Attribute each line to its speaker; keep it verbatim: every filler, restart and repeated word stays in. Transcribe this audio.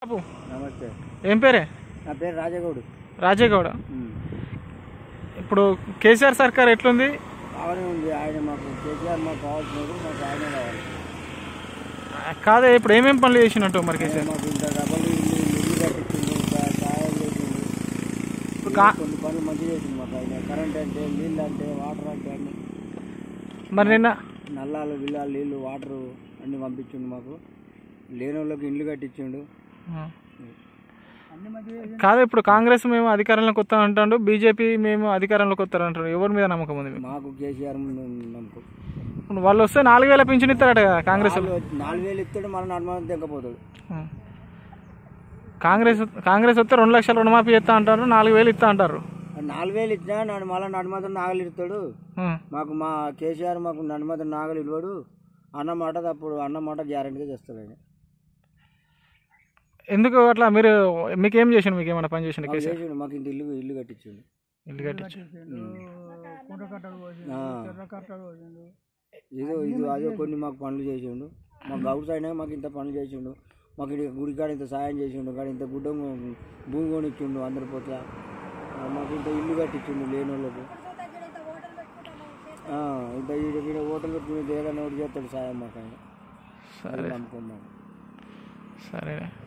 Speaker 1: బాబు
Speaker 2: నమస్తే.
Speaker 1: ఏం పేరే?
Speaker 2: నా పేరు రాజగౌడ్.
Speaker 1: రాజేగౌడ. ఇప్పుడు కేసీఆర్ సర్కార్ ఎట్లుంది?
Speaker 2: బాగానే ఉంది. ఆయన మాకు కేసీఆర్ మాకు కావాల్సినది, మాకు ఆయనే కావాలి.
Speaker 1: కాదే, ఇప్పుడు ఏమేమి పనులు చేసినట్టు మరి కేసీఆర్?
Speaker 2: మాకు ఇంత డబ్బులు ఇల్లు ఇల్లు కట్టించింది, ఇంకా సాయం చేసింది, కొన్ని పనులు మంచిగా చేసింది మాకు ఆయన. కరెంట్ అంటే, నీళ్ళు అంటే, వాటర్ అంటే అన్ని.
Speaker 1: మరి నిన్న
Speaker 2: నల్లాలు విల్లాలు నీళ్ళు వాటరు అన్నీ పంపించిండు. మాకు లేని వాళ్ళకి ఇల్లు కట్టించిండు.
Speaker 1: కాదు, ఇప్పుడు కాంగ్రెస్ మేము అధికారంలోకి వస్తాం అంటాడు, బీజేపీ మేము అధికారంలోకి వస్తారంటారు. ఎవరి మీద నమ్మకం ఉంది?
Speaker 2: మాకు కేసీఆర్ నమ్మకం.
Speaker 1: వాళ్ళు వస్తే నాలుగు వేల పింఛన్ ఇస్తారట కదా కాంగ్రెస్.
Speaker 2: నాలుగు వేలు ఇస్తాడు, మన నడమ తెగపోతాడు.
Speaker 1: కాంగ్రెస్ కాంగ్రెస్ వస్తే రెండు లక్షల రుణమాఫీ ఇస్తా అంటారు, నాలుగు వేలు ఇస్తా అంటారు.
Speaker 2: నాలుగు వేలు ఇచ్చినా నన్ను మళ్ళీ నడుమతో నాగలు ఇస్తాడు. మాకు మా కేసీఆర్ మాకు నడుమతో నాగలు ఇవ్వడు. అన్నమాట తప్పుడు, అన్నమాట గ్యారెంటీగా చేస్తాడు ఆయన.
Speaker 1: ఎందుకు అట్లా? మీరు మీకేం చేసిండు? మీకు ఏమైనా పని చేసిండు కేసీఆర్?
Speaker 2: మాకు ఇంత ఇల్లు ఇల్లు కట్టించండు.
Speaker 1: ఇల్లు కట్టించండు.
Speaker 2: ఏదో ఇది అదే కొన్ని మాకు పనులు చేసిండు. మాకు గౌడ్స్ అయినా మాకు ఇంత పనులు చేసిండు. మాకు గుడికాడ ఇంత సాయం చేసిండు. కాడ ఇంత గుడ్డ భూమి కొనిచ్చిండు అందరి పోట్ల. మాకు ఇంత ఇల్లు కట్టించిండు లేని వాళ్ళకు. ఇంత ఈడ హోటల్ పెట్టుకుని ఏదైనా ఒకటి చేస్తాడు సాయం మాకు ఆయన.
Speaker 1: సరే
Speaker 2: నమ్మకం మాకు.
Speaker 1: సరే.